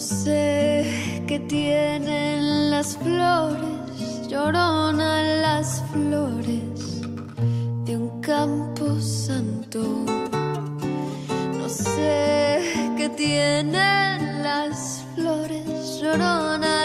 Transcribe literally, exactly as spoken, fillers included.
sé qué tienen las flores, lloronas las flores de un campo santo. No sé qué tienen las flores, lloronas